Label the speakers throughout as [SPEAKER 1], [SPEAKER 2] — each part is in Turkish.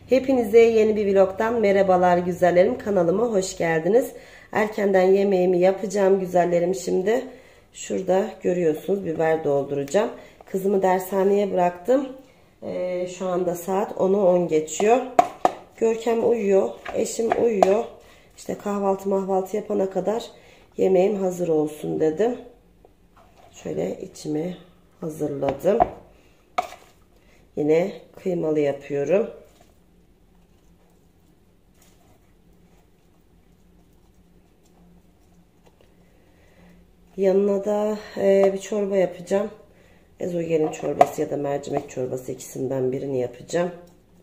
[SPEAKER 1] Hepinize yeni bir vlogdan merhabalar güzellerim. Kanalıma hoş geldiniz. Erkenden yemeğimi yapacağım güzellerim şimdi. Şurada görüyorsunuz biber dolduracağım. Kızımı dershaneye bıraktım. Şu anda saat 10'u 10 geçiyor. Görkem uyuyor. Eşim uyuyor. İşte kahvaltı yapana kadar yemeğim hazır olsun dedim. Şöyle içimi hazırladım. Yine kıymalı yapıyorum. Yanına da bir çorba yapacağım. Ezogelin çorbası ya da mercimek çorbası, ikisinden birini yapacağım.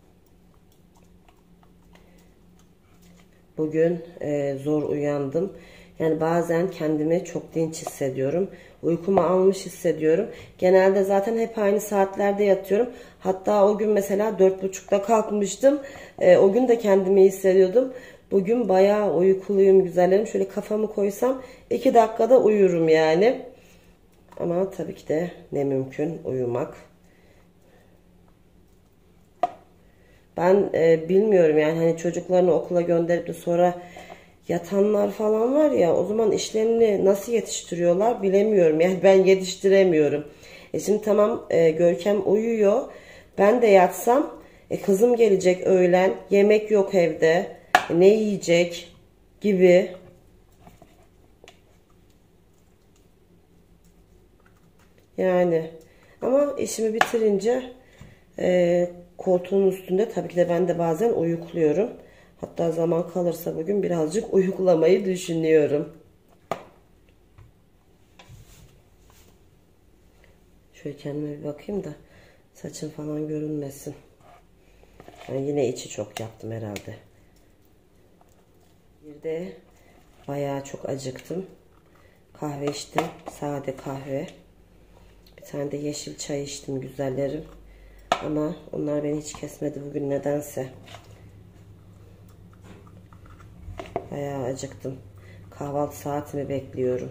[SPEAKER 1] Bugün zor uyandım. Yani bazen kendimi çok dinç hissediyorum. Uykumu almış hissediyorum. Genelde zaten hep aynı saatlerde yatıyorum. Hatta o gün mesela 4.30'da kalkmıştım. O gün de kendimi iyi hissediyordum. Bugün bayağı uykuluyum güzellerim. Şöyle kafamı koysam 2 dakikada uyurum yani. Ama tabii ki de ne mümkün uyumak. Ben bilmiyorum yani hani çocuklarını okula gönderip de sonra yatanlar falan var ya, o zaman işlerini nasıl yetiştiriyorlar bilemiyorum. Yani ben yetiştiremiyorum. Şimdi tamam, Görkem uyuyor. Ben de yatsam kızım gelecek öğlen. Yemek yok evde. Ne yiyecek gibi. Yani ama işimi bitirince koltuğun üstünde tabii ki de ben de bazen uyukluyorum. Hatta zaman kalırsa bugün birazcık uyuklamayı düşünüyorum. Şöyle kendime bir bakayım da saçım falan görünmesin. Ben yine içi çok yaptım herhalde. Bir de bayağı çok acıktım. Kahve içtim. Sade kahve. Bir tane de yeşil çay içtim güzellerim. Ama onlar beni hiç kesmedi bugün nedense. Bayağı acıktım. Kahvaltı saatimi bekliyorum.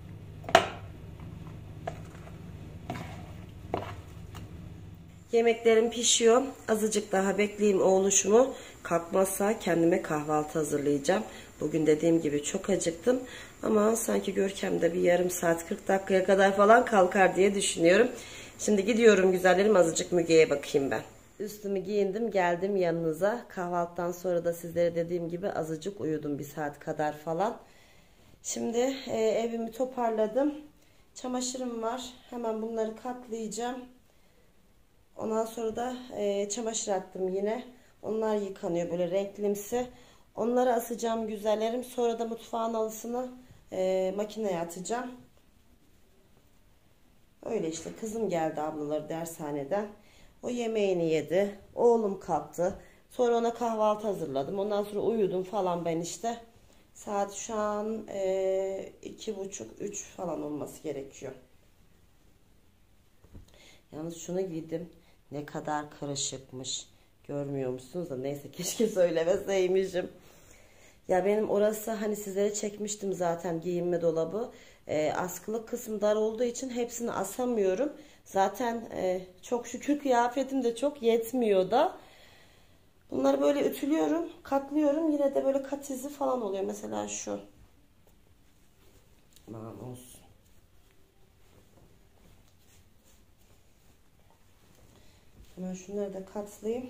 [SPEAKER 1] Yemeklerim pişiyor. Azıcık daha bekleyeyim oğluşumu. Kalkmazsa kendime kahvaltı hazırlayacağım. Bugün dediğim gibi çok acıktım. Ama sanki Görkem de bir yarım saat 40 dakikaya kadar falan kalkar diye düşünüyorum. Şimdi gidiyorum güzellerim, azıcık Müge'ye bakayım ben. Üstümü giyindim, geldim yanınıza. Kahvaltıdan sonra da sizlere dediğim gibi azıcık uyudum, bir saat kadar falan. Şimdi evimi toparladım. Çamaşırım var. Hemen bunları katlayacağım. Ondan sonra da çamaşır attım yine. Onlar yıkanıyor böyle renklimsi. Onları asacağım güzellerim. Sonra da mutfağın halısını makineye atacağım. Öyle işte, kızım geldi ablaları dershaneden. O yemeğini yedi. Oğlum kalktı. Sonra ona kahvaltı hazırladım. Ondan sonra uyudum falan ben işte. Saat şu an 2.30-3 falan olması gerekiyor. Yalnız şunu giydim. Ne kadar karışıkmış. Görmüyor musunuz da, neyse keşke söylemeseymişim. Ya benim orası hani sizlere çekmiştim zaten, giyinme dolabı. Askılık kısmı dar olduğu için hepsini asamıyorum. Zaten çok şükür kıyafetim de çok yetmiyor da. Bunları böyle ütülüyorum, katlıyorum. Yine de böyle kat izi falan oluyor. Mesela şu. Aman olsun. Hemen şunları da katlayayım.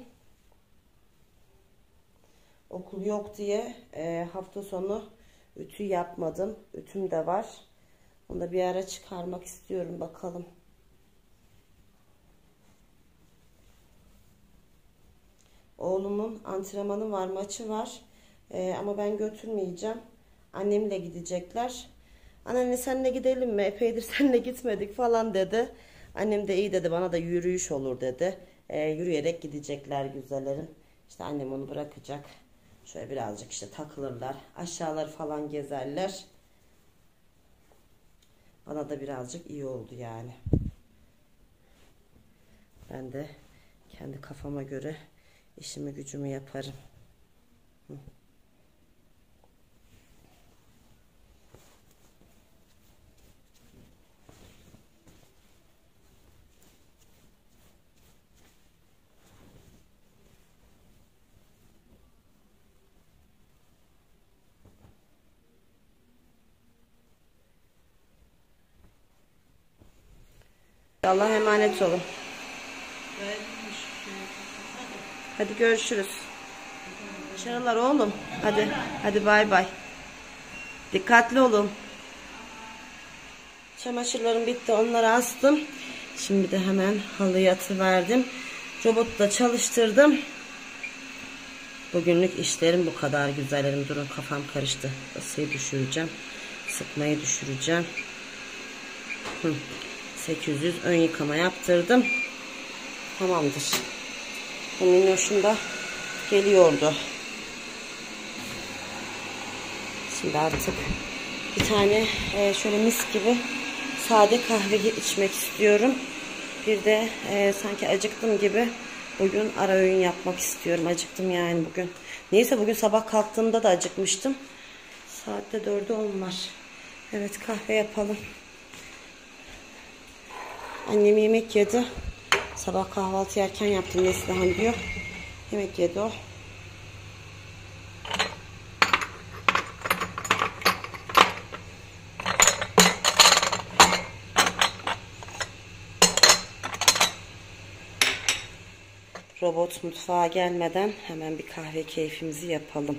[SPEAKER 1] Okul yok diye hafta sonu ütü yapmadım. Ütüm de var. Onu da bir ara çıkarmak istiyorum, bakalım. Oğlumun antrenmanı var, maçı var. Ama ben götürmeyeceğim. Annemle gidecekler. Anneanne senle gidelim mi? Epeydir seninle gitmedik falan dedi. Annem de iyi dedi, bana da yürüyüş olur dedi. Yürüyerek gidecekler güzellerim. İşte annem onu bırakacak. Şöyle birazcık işte takılırlar. Aşağıları falan gezerler. Bana da birazcık iyi oldu yani. Ben de kendi kafama göre işimi gücümü yaparım. Allah'a emanet olun. Hadi görüşürüz. Başarılar oğlum. Hadi bay bay. Dikkatli olun. Çamaşırlarım bitti. Onları astım. Şimdi de hemen halıya atıverdim. Robotu da çalıştırdım. Bugünlük işlerim bu kadar güzellerim. Durun, kafam karıştı. Isıyı düşüreceğim. Sıkmayı düşüreceğim. 800 ön yıkama yaptırdım. Tamamdır. Minnoşum da geliyordu. Şimdi artık bir tane şöyle mis gibi sade kahve içmek istiyorum. Bir de sanki acıktım gibi bugün ara öğün yapmak istiyorum. Acıktım yani bugün. Neyse, bugün sabah kalktığımda da acıkmıştım. Saatte 4'e 10 var. Evet, kahve yapalım. Annem yemek yedi. Sabah kahvaltı yerken yaptım. Neslihan diyor. Yemek yedi o. Robot mutfağa gelmeden hemen bir kahve keyfimizi yapalım.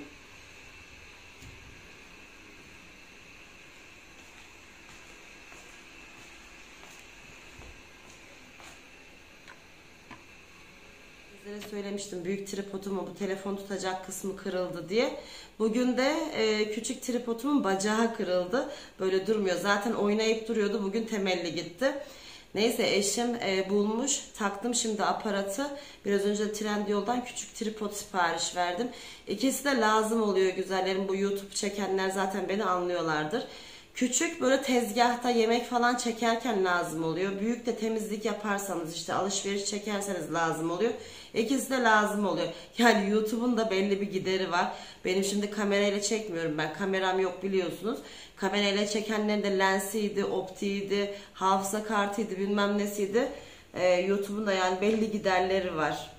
[SPEAKER 1] Sizlere söylemiştim, büyük tripodumun bu telefon tutacak kısmı kırıldı diye. Bugün de küçük tripodumun bacağı kırıldı. Böyle durmuyor. Zaten oynayıp duruyordu. Bugün temelli gitti. Neyse, eşim bulmuş. Taktım şimdi aparatı. Biraz önce Trendyol'dan küçük tripod sipariş verdim. İkisi de lazım oluyor güzellerim. Bu YouTube çekenler zaten beni anlıyorlardır. Küçük, böyle tezgahta yemek falan çekerken lazım oluyor. Büyük de temizlik yaparsanız, işte alışveriş çekerseniz lazım oluyor. İkisi de lazım oluyor. Yani YouTube'un da belli bir gideri var. Benim şimdi kamerayla çekmiyorum ben. Kameram yok biliyorsunuz. Kamerayla çekenlerin de lensiydi, optiğiydi, hafıza kartıydı, bilmem nesiydi. YouTube'un da yani belli giderleri var.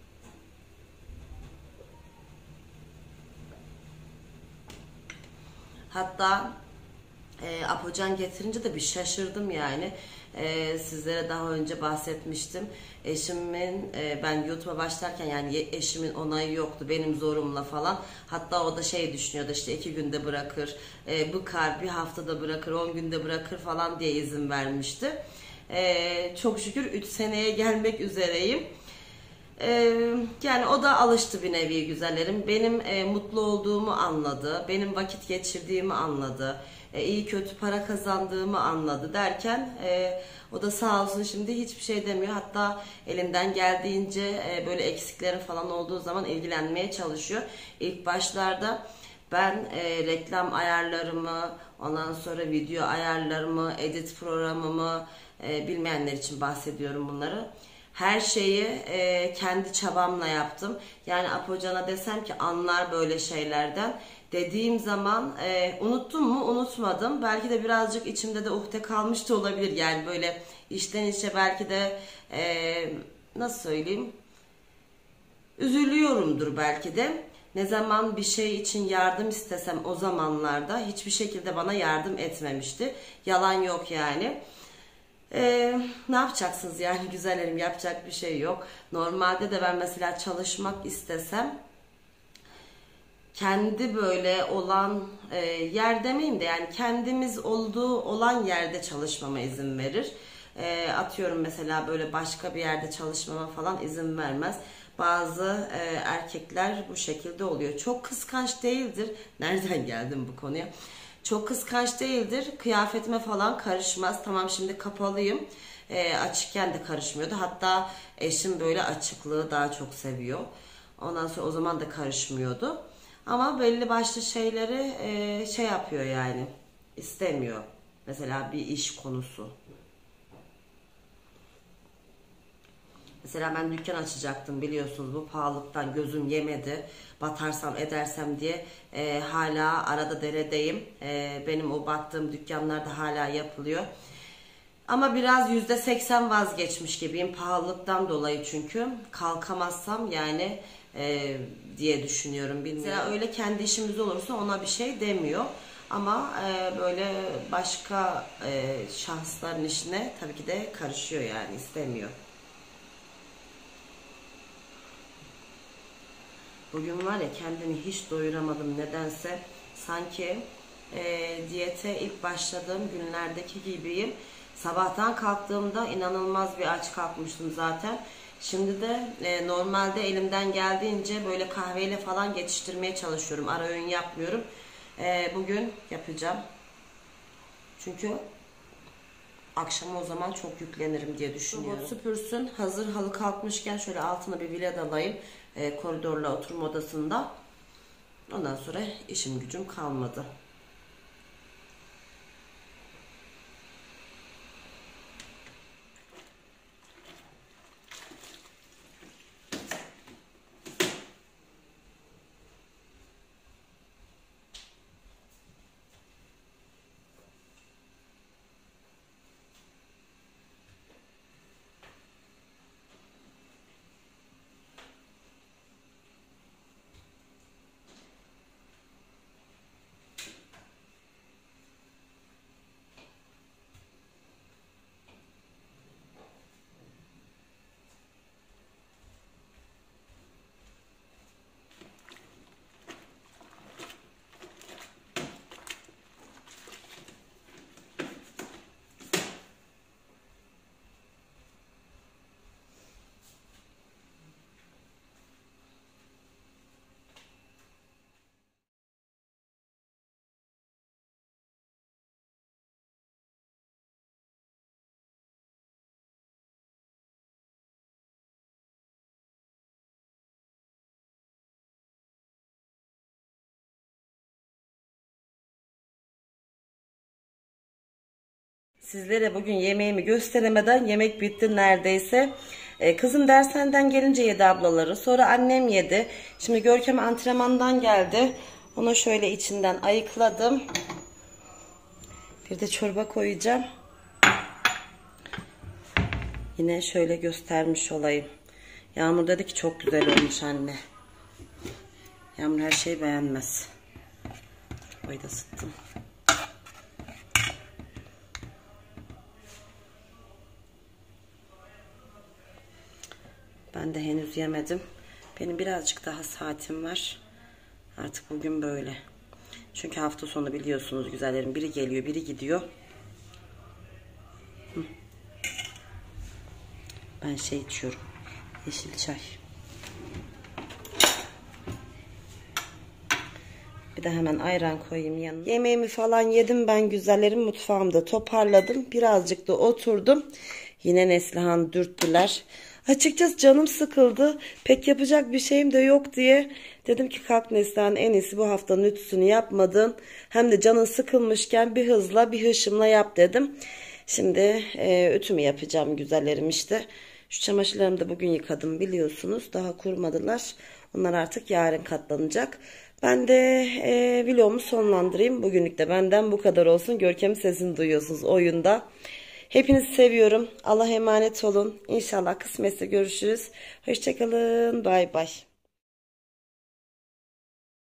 [SPEAKER 1] Hatta Apocan getirince de bir şaşırdım yani. Sizlere daha önce bahsetmiştim. Eşimin ben YouTube'a başlarken yani eşimin onayı yoktu, benim zorumla falan. Hatta o da şey düşünüyordu, işte 2 günde bırakır, bıkar, bir haftada bırakır, 10 günde bırakır falan diye izin vermişti. Çok şükür 3 seneye gelmek üzereyim. Yani o da alıştı bir nevi güzellerim. Benim mutlu olduğumu anladı. Benim vakit geçirdiğimi anladı. İyi kötü para kazandığımı anladı derken o da sağ olsun şimdi hiçbir şey demiyor. Hatta elinden geldiğince böyle eksiklerin falan olduğu zaman ilgilenmeye çalışıyor. İlk başlarda ben reklam ayarlarımı, ondan sonra video ayarlarımı, edit programımı, bilmeyenler için bahsediyorum bunları. Her şeyi kendi çabamla yaptım. Yani Apocan'a desem ki anlar böyle şeylerden. Dediğim zaman unuttum mu? Unutmadım. Belki de birazcık içimde de ukde kalmış da olabilir. Yani böyle içten içe belki de nasıl söyleyeyim? Üzülüyorumdur belki de. Ne zaman bir şey için yardım istesem o zamanlarda hiçbir şekilde bana yardım etmemişti. Yalan yok yani. Ne yapacaksınız yani güzellerim, yapacak bir şey yok. Normalde de ben mesela çalışmak istesem kendi böyle olan yer demeyeyim de yani kendimiz olduğu olan yerde çalışmama izin verir. Atıyorum mesela böyle başka bir yerde çalışmama falan izin vermez. Bazı erkekler bu şekilde oluyor. Çok kıskanç değildir. Nereden geldim bu konuya? Çok kıskanç değildir. Kıyafetime falan karışmaz. Tamam şimdi kapalıyım. Açıkken de karışmıyordu. Hatta eşim böyle açıklığı daha çok seviyor. Ondan sonra o zaman da karışmıyordu. Ama belli başlı şeyleri şey yapıyor yani. İstemiyor. Mesela bir iş konusu. Mesela ben dükkan açacaktım biliyorsunuz, bu pahalılıktan gözüm yemedi. Batarsam edersem diye hala arada deredeyim. Benim o battığım dükkanlarda hala yapılıyor. Ama biraz %80 vazgeçmiş gibiyim pahalılıktan dolayı, çünkü kalkamazsam yani diye düşünüyorum. Bilmiyorum. Mesela öyle kendi işimiz olursa ona bir şey demiyor. Ama böyle başka şahısların işine tabii ki de karışıyor, yani istemiyor. Bugün var ya, kendimi hiç doyuramadım nedense. Sanki diyete ilk başladığım günlerdeki gibiyim. Sabahtan kalktığımda inanılmaz bir aç kalkmıştım zaten. Şimdi de normalde elimden geldiğince böyle kahveyle falan geçiştirmeye çalışıyorum. Ara öğün yapmıyorum. Bugün yapacağım. Çünkü akşama o zaman çok yüklenirim diye düşünüyorum. Robot süpürsün. Hazır halı kalkmışken şöyle altına bir viled alayım. Koridorla oturma odasında. Ondan sonra işim gücüm kalmadı. Sizlere bugün yemeğimi gösteremeden yemek bitti neredeyse. Kızım dershaneden gelince yedi ablaları. Sonra annem yedi. Şimdi Görkem antrenmandan geldi. Ona şöyle içinden ayıkladım. Bir de çorba koyacağım. Yine şöyle göstermiş olayım. Yağmur dedi ki çok güzel olmuş anne. Yağmur her şeyi beğenmez. Çorbayı da ısıttım. Ben de henüz yemedim. Benim birazcık daha saatim var. Artık bugün böyle. Çünkü hafta sonu biliyorsunuz güzellerim, biri geliyor biri gidiyor. Ben şey içiyorum. Yeşil çay. Bir de hemen ayran koyayım yanına. Yemeğimi falan yedim ben güzellerim. Mutfağımda toparladım. Birazcık da oturdum. Yine Neslihan dürttüler. Açıkçası canım sıkıldı. Pek yapacak bir şeyim de yok diye. Dedim ki kalk Neslihan, en iyisi bu haftanın ütüsünü yapmadın. Hem de canın sıkılmışken bir hızla bir hışımla yap dedim. Şimdi ütümü yapacağım güzellerim işte. Şu çamaşırlarımı da bugün yıkadım biliyorsunuz. Daha kurumadılar. Onlar artık yarın katlanacak. Ben de vlogumu sonlandırayım. Bugünlük de benden bu kadar olsun. Görkem'in sesini duyuyorsunuz oyunda. Hepinizi seviyorum. Allah'a emanet olun. İnşallah kısmetse görüşürüz. Hoşçakalın. Bay bay.